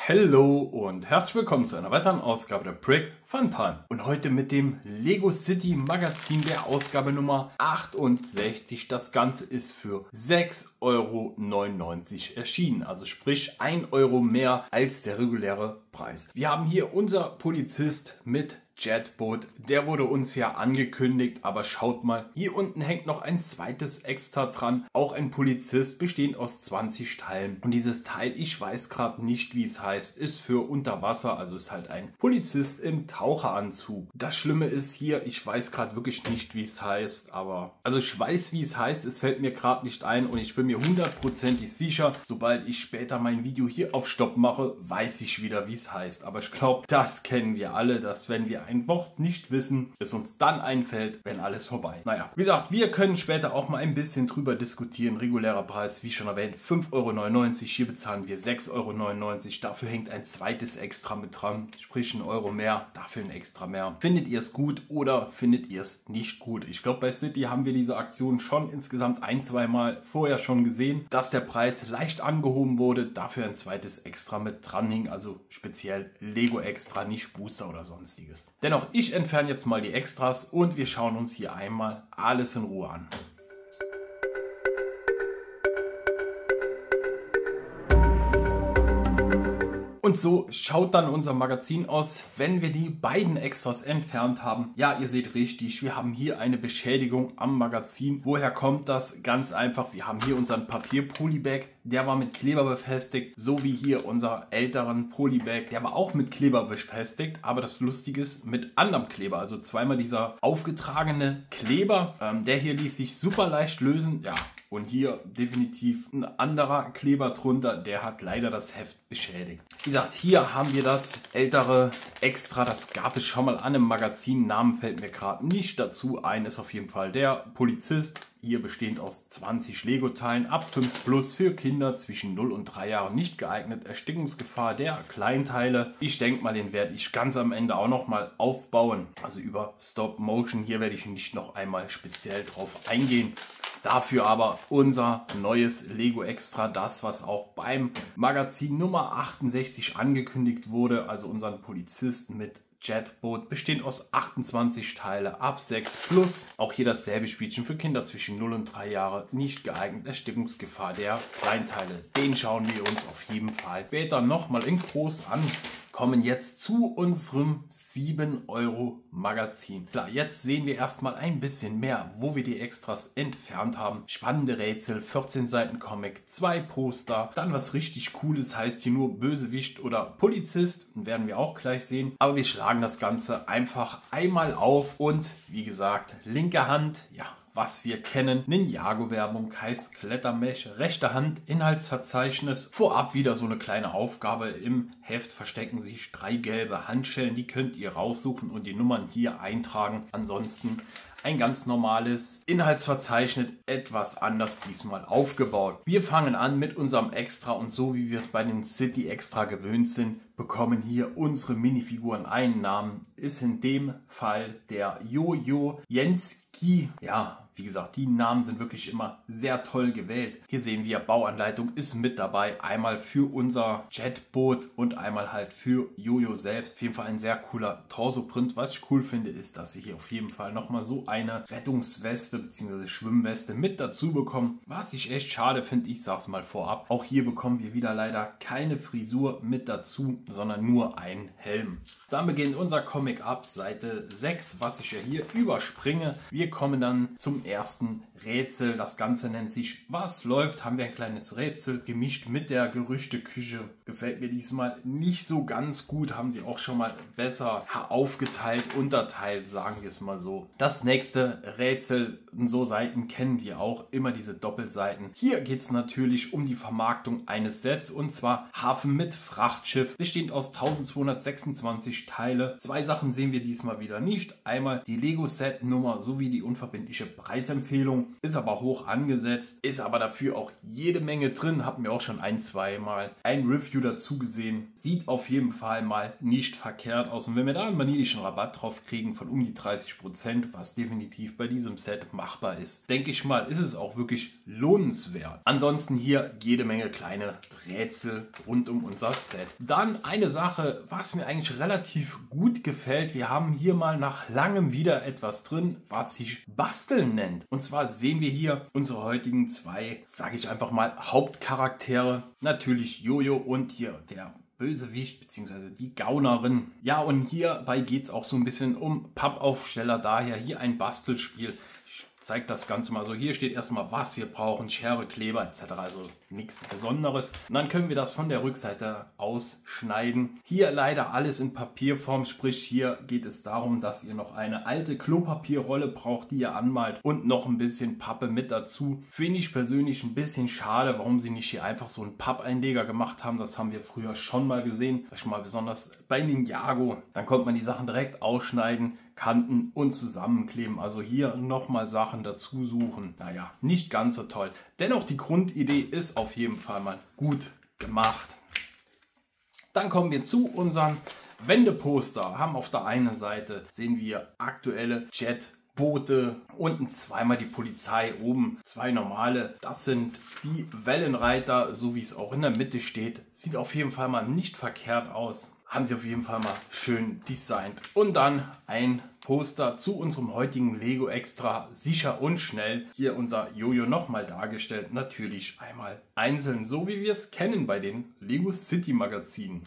Hallo und herzlich willkommen zu einer weiteren Ausgabe der Brick Fun Time. Und heute mit dem Lego City Magazin der Ausgabe Nummer 68. Das Ganze ist für 6,99 € erschienen. Also sprich 1 € mehr als der reguläre Preis. Wir haben hier unser Polizist mit Jetboot, der wurde uns ja angekündigt, aber schaut mal, hier unten hängt noch ein zweites Extra dran, auch ein Polizist, bestehend aus 20 Teilen. Und dieses Teil, ich weiß gerade nicht, wie es heißt, ist für unter Wasser, also ist halt ein Polizist im Taucheranzug. Das Schlimme ist hier, ich weiß gerade wirklich nicht, wie es heißt, aber, also ich weiß, wie es heißt, es fällt mir gerade nicht ein und ich bin mir hundertprozentig sicher, sobald ich später mein Video hier auf Stopp mache, weiß ich wieder, wie es heißt. Aber ich glaube, das kennen wir alle, dass wenn wir ein Wort nicht wissen, es uns dann einfällt, wenn alles vorbei. Naja, wie gesagt, wir können später auch mal ein bisschen drüber diskutieren. Regulärer Preis, wie schon erwähnt, 5,99 €. Hier bezahlen wir 6,99 €. Dafür hängt ein zweites Extra mit dran, sprich 1 € mehr, dafür ein Extra mehr. Findet ihr es gut oder findet ihr es nicht gut? Ich glaube, bei City haben wir diese Aktion schon insgesamt ein-, zweimal vorher schon gesehen, dass der Preis leicht angehoben wurde, dafür ein zweites Extra mit dran hing, also speziell Lego Extra, nicht Booster oder sonstiges. Dennoch, ich entferne jetzt mal die Extras und wir schauen uns hier einmal alles in Ruhe an. Und so schaut dann unser Magazin aus, wenn wir die beiden Extras entfernt haben. Ja, ihr seht richtig, wir haben hier eine Beschädigung am Magazin. Woher kommt das? Ganz einfach, wir haben hier unseren Papier-Polybag, der war mit Kleber befestigt, so wie hier unser älteren Polybag, der war auch mit Kleber befestigt, aber das Lustige ist mit anderem Kleber, also zweimal dieser aufgetragene Kleber, der hier ließ sich super leicht lösen, ja. Und hier definitiv ein anderer Kleber drunter, der hat leider das Heft beschädigt. Wie gesagt, hier haben wir das ältere Extra, das gab es schon mal an einem Magazin. Namen fällt mir gerade nicht dazu ein, ist auf jeden Fall der Polizist. Hier bestehend aus 20 Lego-Teilen, ab 5 plus für Kinder zwischen 0 und 3 Jahren, nicht geeignet, Erstickungsgefahr der Kleinteile. Ich denke mal, den werde ich ganz am Ende auch noch mal aufbauen, also über Stop Motion. Hier werde ich nicht noch einmal speziell drauf eingehen. Dafür aber unser neues Lego Extra, das was auch beim Magazin Nummer 68 angekündigt wurde, also unseren Polizisten mit Jetboot, bestehend aus 28 Teile ab 6 plus. Auch hier dasselbe Spielchen für Kinder zwischen 0 und 3 Jahre, nicht geeignet, Erstickungsgefahr der Kleinteile. Den schauen wir uns auf jeden Fall später nochmal in groß an. Kommen jetzt zu unserem 7 € Magazin. Klar, jetzt sehen wir erstmal ein bisschen mehr, wo wir die Extras entfernt haben. Spannende Rätsel, 14 Seiten Comic, 2 Poster, dann was richtig Cooles, heißt hier nur Bösewicht oder Polizist, werden wir auch gleich sehen. Aber wir schlagen das Ganze einfach einmal auf und wie gesagt, linke Hand, ja, was wir kennen. Ninjago-Werbung heißt Klettermesh, rechte Hand, Inhaltsverzeichnis. Vorab wieder so eine kleine Aufgabe. Im Heft verstecken sich 3 gelbe Handschellen, die könnt ihr raussuchen und die Nummern hier eintragen. Ansonsten ein ganz normales Inhaltsverzeichnis, etwas anders diesmal aufgebaut. Wir fangen an mit unserem Extra und so wie wir es bei den City Extra gewöhnt sind, bekommen hier unsere Minifiguren einen Namen. Ist in dem Fall der Jojo Jenski. Ja, wie gesagt, die Namen sind wirklich immer sehr toll gewählt. Hier sehen wir, Bauanleitung ist mit dabei. Einmal für unser Jetboot und einmal halt für Jojo selbst. Auf jeden Fall ein sehr cooler Torso-Print. Was ich cool finde, ist, dass wir hier auf jeden Fall nochmal so eine Rettungsweste bzw. Schwimmweste mit dazu bekommen. Was ich echt schade finde, ich sag's mal vorab. Auch hier bekommen wir wieder leider keine Frisur mit dazu, sondern nur einen Helm. Dann beginnt unser Comic ab Seite 6, was ich ja hier überspringe. Wir kommen dann zum ersten Rätsel. Das Ganze nennt sich Was läuft? Haben wir ein kleines Rätsel gemischt mit der Gerüchteküche. Gefällt mir diesmal nicht so ganz gut. Haben sie auch schon mal besser aufgeteilt, unterteilt, sagen wir es mal so. Das nächste Rätsel, so Seiten kennen wir auch, immer diese Doppelseiten. Hier geht es natürlich um die Vermarktung eines Sets und zwar Hafen mit Frachtschiff. Bestehend aus 1226 Teile. 2 Sachen sehen wir diesmal wieder nicht. Einmal die Lego Set Nummer sowie die unverbindliche Preisempfehlung. Ist aber hoch angesetzt, ist aber dafür auch jede Menge drin. Hatten wir auch schon ein-, zweimal ein Review Review dazu gesehen. Sieht auf jeden Fall mal nicht verkehrt aus. Und wenn wir da einen vanillischen Rabatt drauf kriegen von um die 30%, was definitiv bei diesem Set machbar ist, denke ich mal, ist es auch wirklich lohnenswert. Ansonsten hier jede Menge kleine Rätsel rund um unser Set. Dann eine Sache, was mir eigentlich relativ gut gefällt. Wir haben hier mal nach langem wieder etwas drin, was sich Basteln nennt. Und zwar sehen wir hier unsere heutigen zwei, sage ich einfach mal, Hauptcharaktere. Natürlich Jojo und hier der Bösewicht bzw. die Gaunerin. Ja, und hierbei geht es auch so ein bisschen um Pappaufsteller, daher hier ein Bastelspiel. Ich zeige das Ganze mal so. Hier steht erstmal, was wir brauchen, Schere, Kleber etc. Also nichts Besonderes. Und dann können wir das von der Rückseite ausschneiden. Hier leider alles in Papierform, sprich hier geht es darum, dass ihr noch eine alte Klopapierrolle braucht, die ihr anmalt und noch ein bisschen Pappe mit dazu. Finde ich persönlich ein bisschen schade, warum sie nicht hier einfach so einen Pappeinleger gemacht haben. Das haben wir früher schon mal gesehen. Sag ich mal, besonders bei Ninjago. Dann konnte man die Sachen direkt ausschneiden, Kanten und zusammenkleben. Also hier nochmal Sachen dazu suchen. Naja, nicht ganz so toll. Dennoch die Grundidee ist auf jeden Fall mal gut gemacht. Dann kommen wir zu unseren Wendeposter. Haben auf der einen Seite sehen wir aktuelle Jetboote, unten zweimal die Polizei, oben zwei normale. Das sind die Wellenreiter, so wie es auch in der Mitte steht. Sieht auf jeden Fall mal nicht verkehrt aus. Haben sie auf jeden Fall mal schön designt. Und dann ein Poster zu unserem heutigen Lego Extra, sicher und schnell. Hier unser Jojo nochmal dargestellt. Natürlich einmal einzeln, so wie wir es kennen bei den Lego City Magazinen.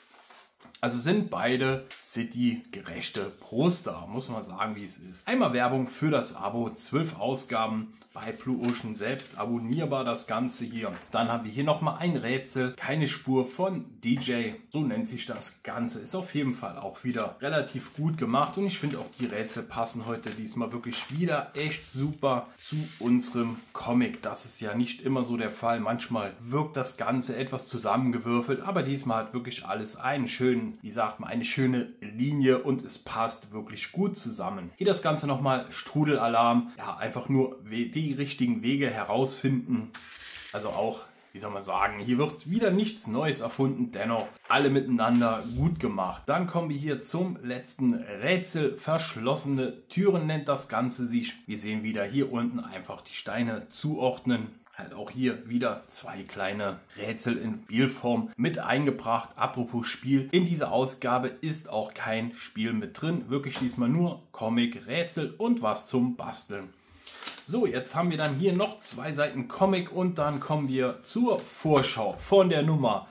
Also sind beide City-gerechte Poster, muss man sagen, wie es ist. Einmal Werbung für das Abo, 12 Ausgaben bei Blue Ocean selbst abonnierbar das Ganze hier. Dann haben wir hier nochmal ein Rätsel, keine Spur von DJ, so nennt sich das Ganze. Ist auf jeden Fall auch wieder relativ gut gemacht und ich finde auch die Rätsel passen heute diesmal wirklich wieder echt super zu unserem Comic. Das ist ja nicht immer so der Fall. Manchmal wirkt das Ganze etwas zusammengewürfelt, aber diesmal hat wirklich alles einen schönen, wie sagt man, eine schöne Linie und es passt wirklich gut zusammen. Hier das Ganze nochmal Strudelalarm. Ja, einfach nur die richtigen Wege herausfinden. Also auch, wie soll man sagen, hier wird wieder nichts Neues erfunden, dennoch alle miteinander gut gemacht. Dann kommen wir hier zum letzten Rätsel. Verschlossene Türen nennt das Ganze sich. Wir sehen wieder hier unten einfach die Steine zuordnen. Halt auch hier wieder zwei kleine Rätsel in Spielform mit eingebracht. Apropos Spiel, in dieser Ausgabe ist auch kein Spiel mit drin. Wirklich diesmal nur Comic, Rätsel und was zum Basteln. So, jetzt haben wir dann hier noch zwei Seiten Comic und dann kommen wir zur Vorschau von der Nummer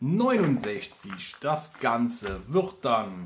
69. Das Ganze wird dann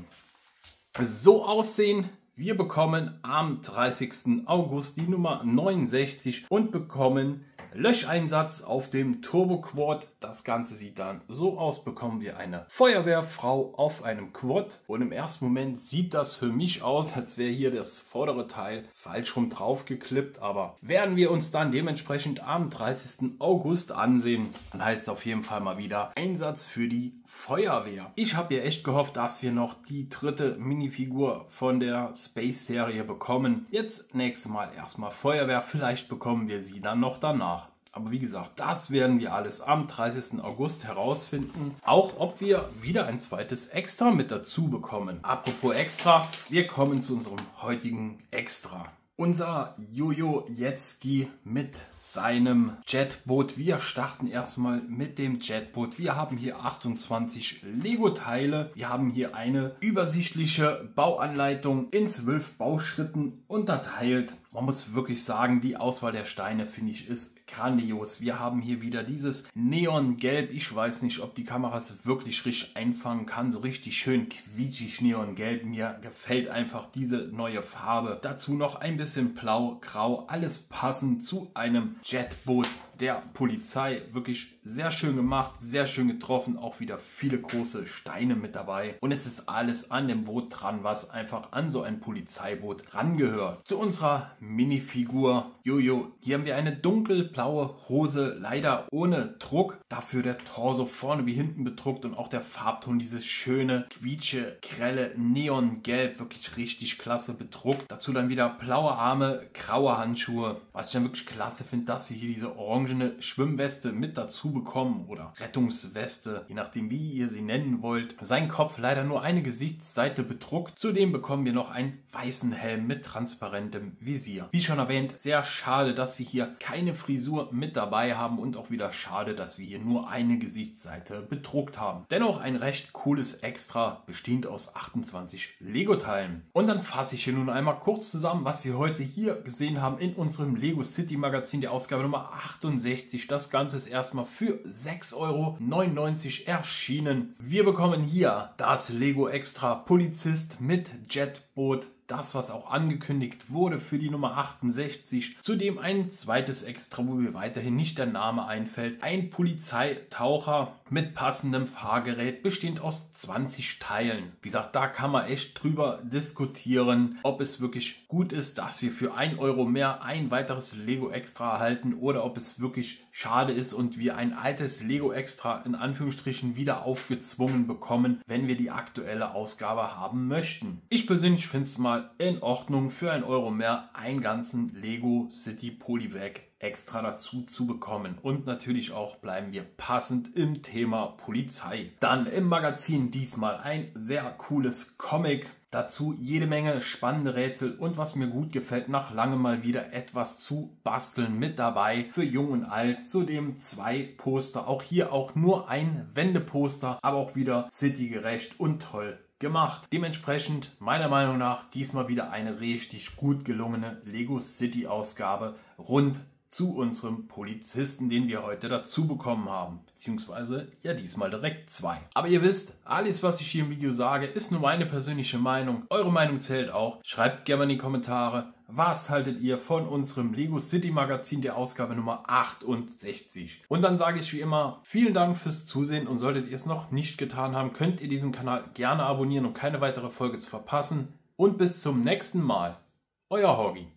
so aussehen. Wir bekommen am 30. August die Nummer 69 und bekommen Löscheinsatz auf dem Turbo Quad. Das Ganze sieht dann so aus. Bekommen wir eine Feuerwehrfrau auf einem Quad. Und im ersten Moment sieht das für mich aus, als wäre hier das vordere Teil falsch rum drauf geklippt. Aber werden wir uns dann dementsprechend am 30. August ansehen, dann heißt es auf jeden Fall mal wieder Einsatz für die Feuerwehr. Ich habe ja echt gehofft, dass wir noch die dritte Minifigur von der Space-Serie bekommen. Jetzt nächstes Mal erstmal Feuerwehr. Vielleicht bekommen wir sie dann noch danach. Aber wie gesagt, das werden wir alles am 30. August herausfinden. Auch ob wir wieder ein zweites Extra mit dazu bekommen. Apropos Extra, wir kommen zu unserem heutigen Extra. Unser Jojo Jetski mit seinem Jetboot. Wir starten erstmal mit dem Jetboot. Wir haben hier 28 Lego-Teile. Wir haben hier eine übersichtliche Bauanleitung in 12 Bauschritten unterteilt. Man muss wirklich sagen, die Auswahl der Steine, finde ich, ist grandios. Wir haben hier wieder dieses Neongelb. Ich weiß nicht, ob die Kamera es wirklich richtig einfangen kann. So richtig schön quietschig Neongelb. Mir gefällt einfach diese neue Farbe. Dazu noch ein bisschen Blau, Grau. Alles passend zu einem Jetboot der Polizei. Wirklich sehr schön gemacht, sehr schön getroffen. Auch wieder viele große Steine mit dabei. Und es ist alles an dem Boot dran, was einfach an so ein Polizeiboot rangehört. Zu unserer Minifigur Jojo. Hier haben wir eine dunkelblaue Hose, leider ohne Druck. Dafür der Torso vorne wie hinten bedruckt und auch der Farbton, dieses schöne, quietsche, grelle Neongelb. Wirklich richtig klasse bedruckt. Dazu dann wieder blaue Arme, graue Handschuhe. Was ich dann wirklich klasse finde, dass wir hier diese orange orangene Schwimmweste mit dazu bekommen oder Rettungsweste, je nachdem wie ihr sie nennen wollt. Sein Kopf leider nur eine Gesichtsseite bedruckt. Zudem bekommen wir noch einen weißen Helm mit transparentem Visier. Wie schon erwähnt, sehr schade, dass wir hier keine Frisur mit dabei haben und auch wieder schade, dass wir hier nur eine Gesichtsseite bedruckt haben. Dennoch ein recht cooles Extra, bestehend aus 28 Lego-Teilen. Und dann fasse ich hier nun einmal kurz zusammen, was wir heute hier gesehen haben in unserem Lego City Magazin, der Ausgabe Nummer 68. Das Ganze ist erstmal für 6,99 € erschienen. Wir bekommen hier das Lego Extra Polizist mit Jetboot. Das, was auch angekündigt wurde für die Nummer 68. Zudem ein zweites Extra, wo mir weiterhin nicht der Name einfällt. Ein Polizeitaucher mit passendem Fahrgerät, bestehend aus 20 Teilen. Wie gesagt, da kann man echt drüber diskutieren, ob es wirklich gut ist, dass wir für 1 € mehr ein weiteres Lego Extra erhalten oder ob es wirklich schade ist und wir ein altes Lego Extra in Anführungsstrichen wieder aufgezwungen bekommen, wenn wir die aktuelle Ausgabe haben möchten. Ich persönlich finde es mal in Ordnung, für 1 € mehr einen ganzen Lego City Polybag extra dazu zu bekommen. Und natürlich auch bleiben wir passend im Thema Polizei. Dann im Magazin diesmal ein sehr cooles Comic. Dazu jede Menge spannende Rätsel und was mir gut gefällt, nach langem mal wieder etwas zu basteln mit dabei für Jung und Alt. Zudem 2 Poster, auch hier auch nur ein Wendeposter, aber auch wieder citygerecht und toll gemacht. Dementsprechend meiner Meinung nach diesmal wieder eine richtig gut gelungene Lego City Ausgabe rund zu unserem Polizisten, den wir heute dazu bekommen haben. Beziehungsweise ja diesmal direkt 2. Aber ihr wisst, alles was ich hier im Video sage, ist nur meine persönliche Meinung. Eure Meinung zählt auch. Schreibt gerne in die Kommentare, was haltet ihr von unserem Lego City Magazin der Ausgabe Nummer 68. Und dann sage ich wie immer, vielen Dank fürs Zusehen und solltet ihr es noch nicht getan haben, könnt ihr diesen Kanal gerne abonnieren, um keine weitere Folge zu verpassen. Und bis zum nächsten Mal. Euer Horgi.